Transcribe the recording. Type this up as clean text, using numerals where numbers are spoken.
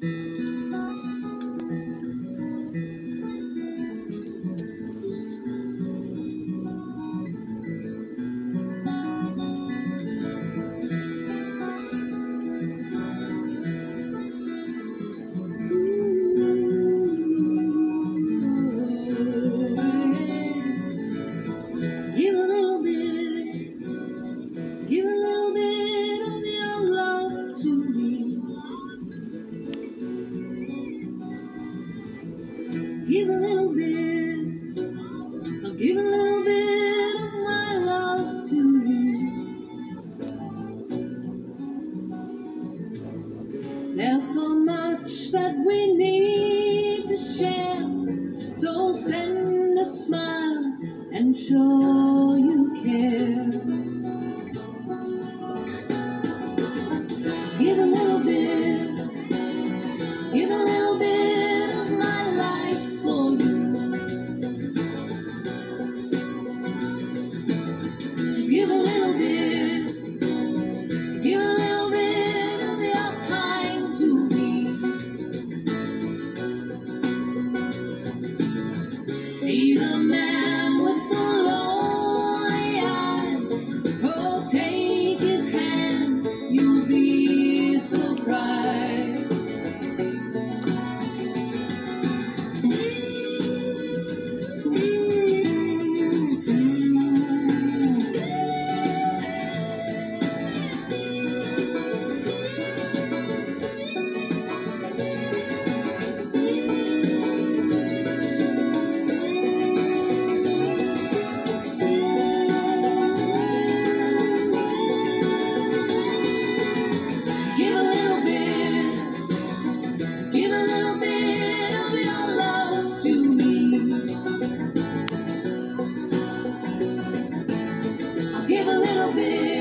Give a little bit, give a little bit of your love to me. Give a little bit, I'll give a little bit of my love to you. There's so much that we need to share, so send a smile and show you care. Give a little bit, give a little bit of my life for you. So give a little bit, give a little bit of your time to me. See the man with the lonely eyes, oh, take his hand, you'll be surprised. Give a little bit, give a little bit of your love to me. I'll give a little bit.